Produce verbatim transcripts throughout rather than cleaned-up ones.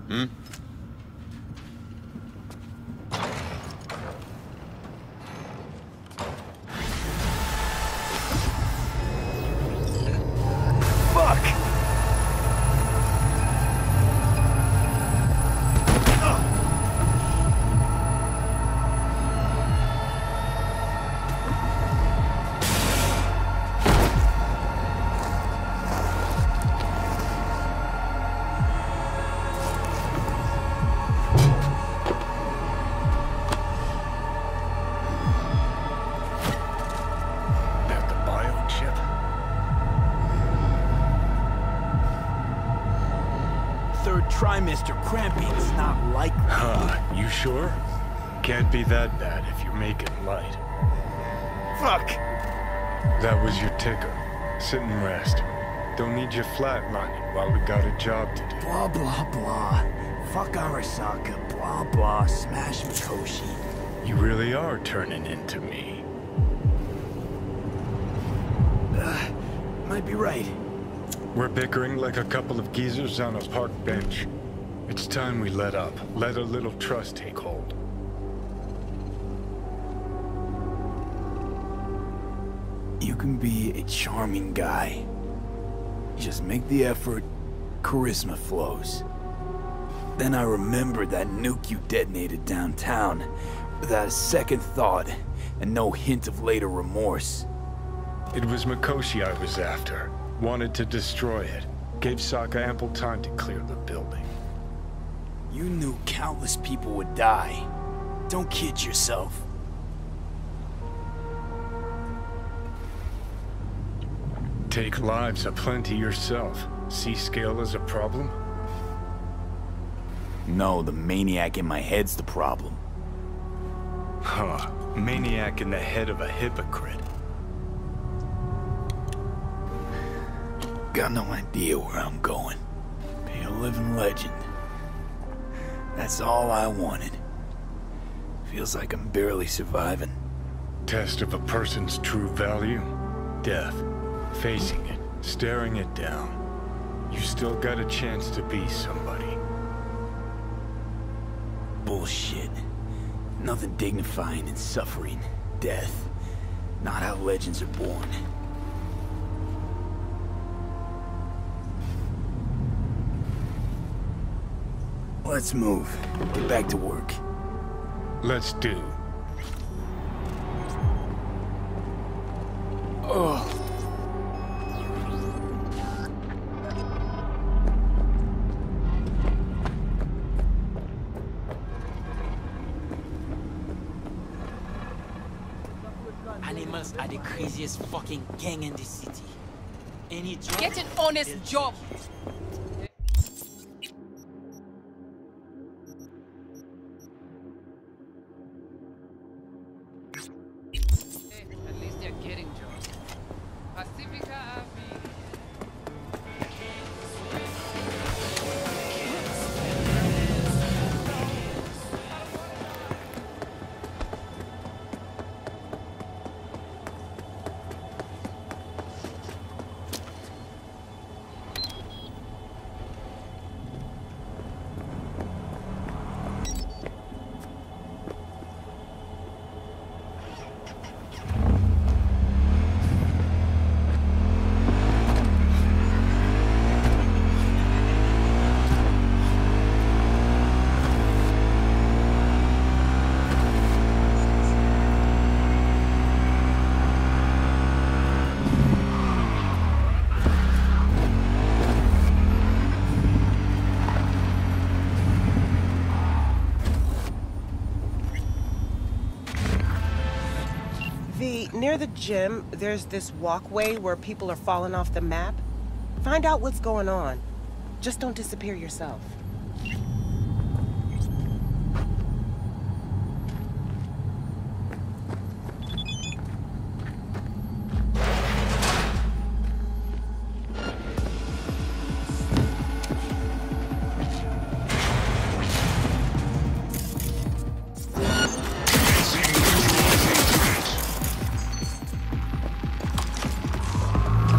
Hmm? Mister Cramping's not likely. Huh, you sure? Can't be that bad if you're making light. Fuck! That was your ticker. Sit and rest. Don't need you flatlining while we got a job to do. Blah, blah, blah. Fuck Arasaka. Blah, blah. Smash Mikoshi. You really are turning into me. Uh, might be right. We're bickering like a couple of geezers on a park bench. It's time we let up. Let a little trust take hold. You can be a charming guy. You just make the effort, charisma flows. Then I remembered that nuke you detonated downtown, without a second thought, and no hint of later remorse. It was Mikoshi I was after. Wanted to destroy it. Gave Saka ample time to clear the building. You knew countless people would die. Don't kid yourself. Take lives aplenty yourself. See scale as a problem? No, the maniac in my head's the problem. Huh. Maniac in the head of a hypocrite. Got no idea where I'm going. Be a living legend. That's all I wanted. Feels like I'm barely surviving. Test of a person's true value? Death. Facing it. Staring it down. You still got a chance to be somebody. Bullshit. Nothing dignifying in suffering. Death. Not how legends are born. Let's move. Get back to work. Let's do. Oh. Animals are the craziest fucking gang in this city. Any job? Get an honest job. Near the gym, there's this walkway where people are falling off the map. Find out what's going on. Just don't disappear yourself.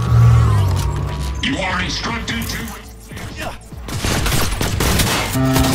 You are instructed to...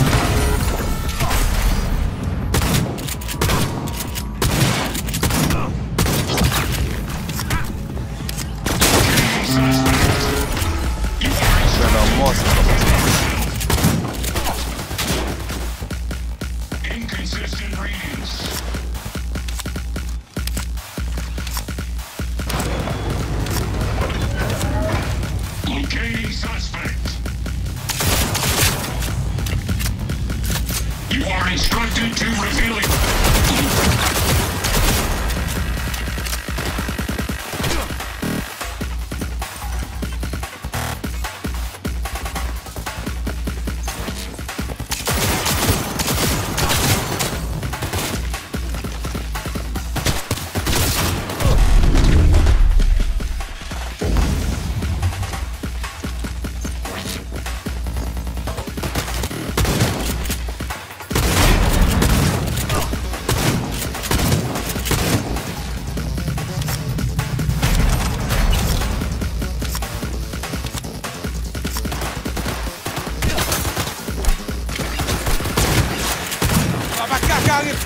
gegangen!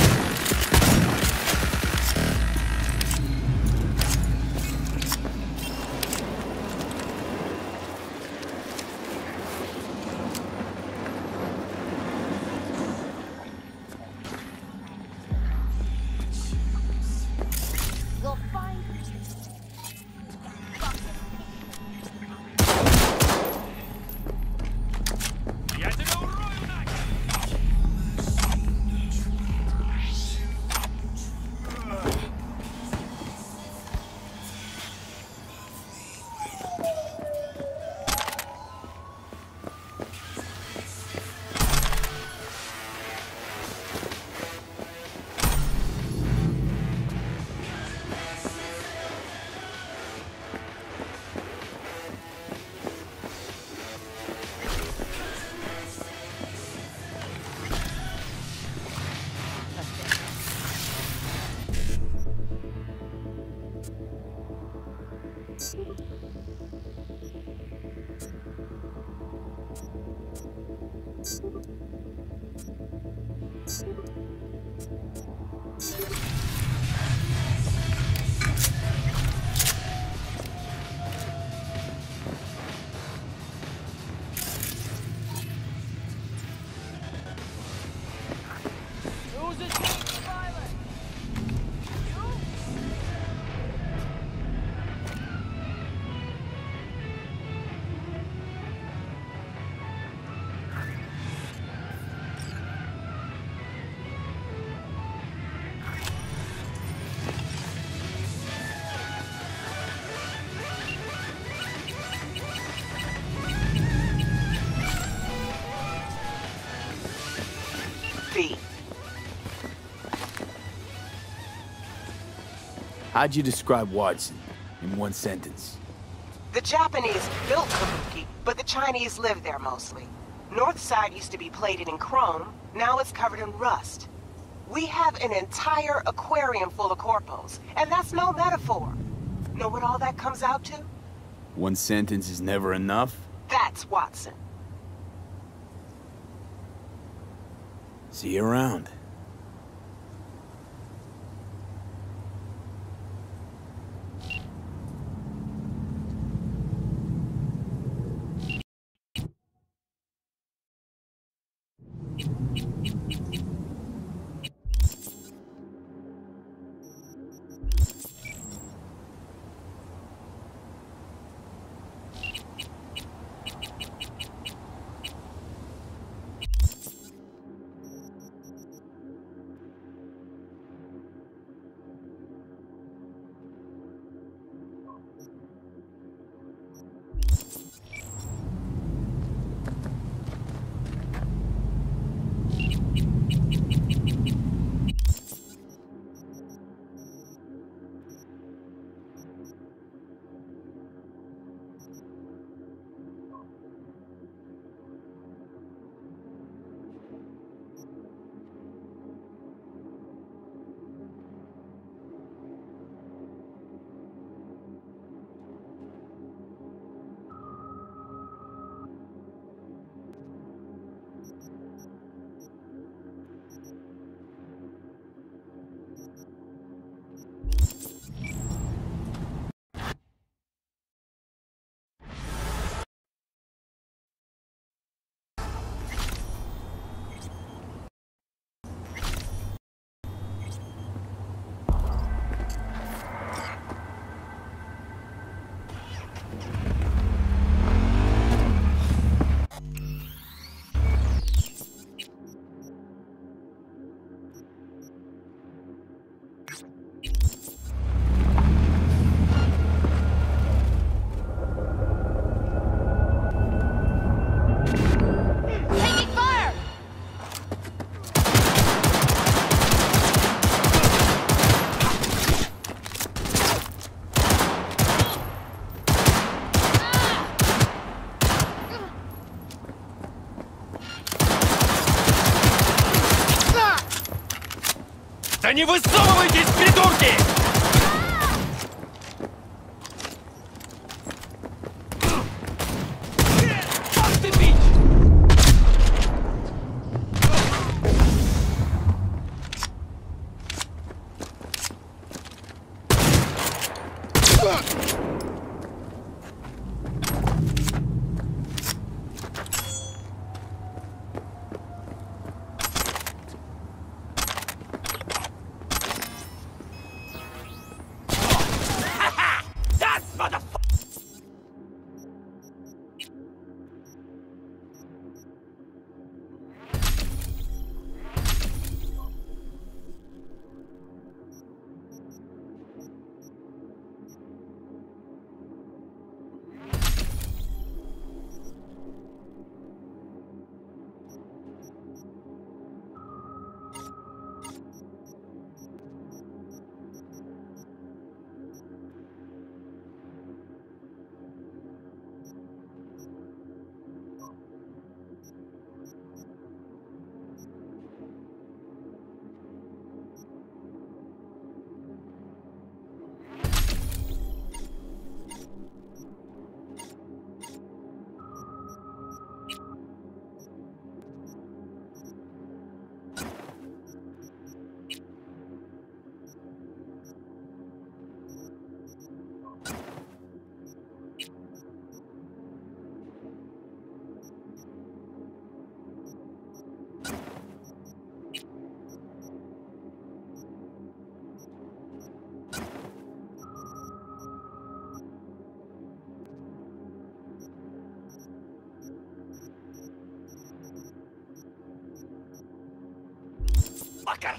How'd you describe Watson in one sentence? The Japanese built Kabuki, but the Chinese lived there mostly. North side used to be plated in chrome, now it's covered in rust. We have an entire aquarium full of corpos, and that's no metaphor. Know what all that comes out to? One sentence is never enough? That's Watson. See you around. Да не высовывайтесь, придурки! Ах ты бич! motherfucker!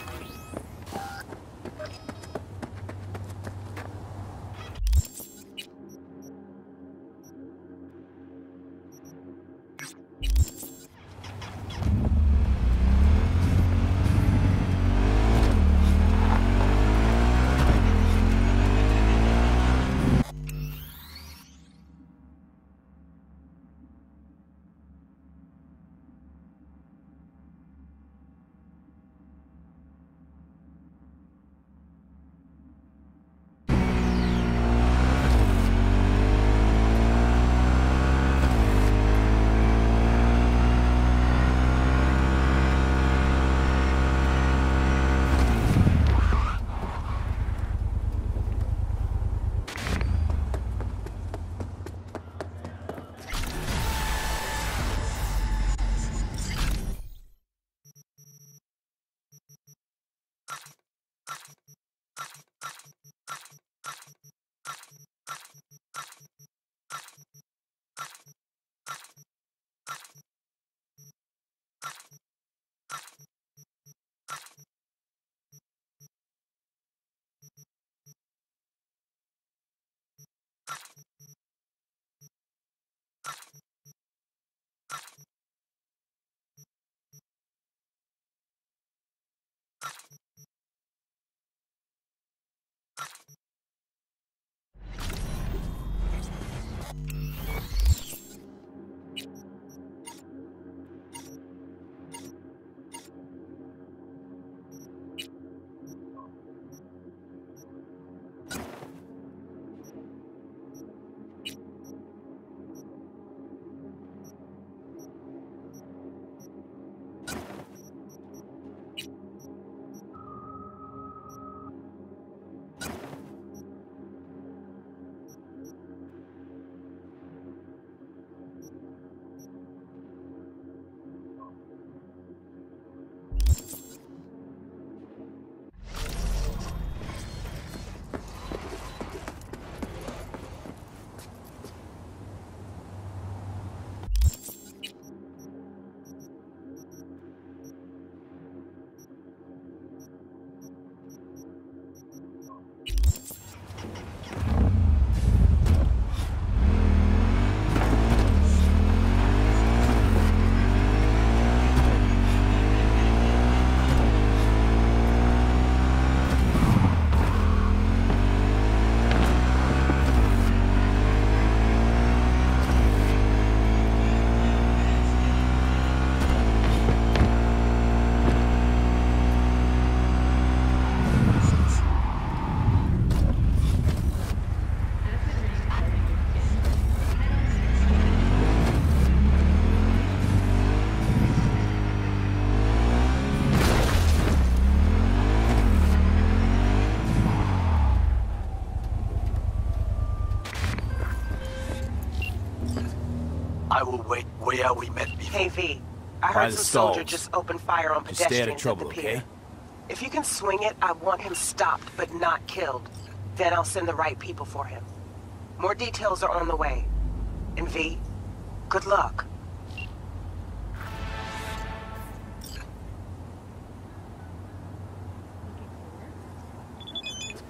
I will wait where we met before. Hey, V. I By heard the some soldier stalls. just opened fire on Just stay out pedestrians of trouble, at the pier. okay? If you can swing it, I want him stopped but not killed. Then I'll send the right people for him. More details are on the way. And V, good luck.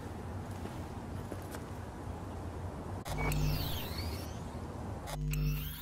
Okay.